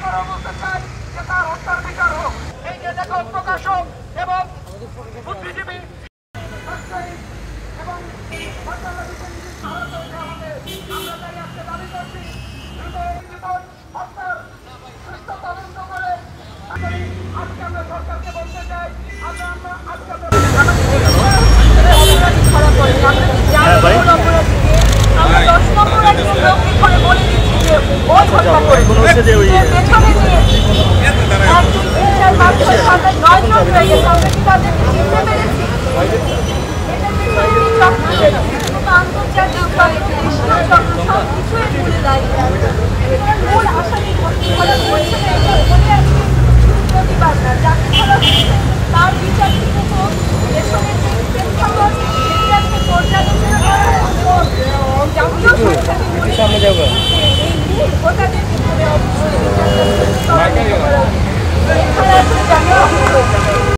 আমরা বলতে চাই যে তার হত্যার বিচার হোক। এই যে লেখক, প্রকাশক এবং বুদ্ধিজীবী এবং আমরা তাই আজকে দাবি করছি জীবন হত্যার সুস্থ তদন্ত করে আজকে আমরা সরকারকে বলতে চাই আজকে তার বিচার জাতীয় সংসদে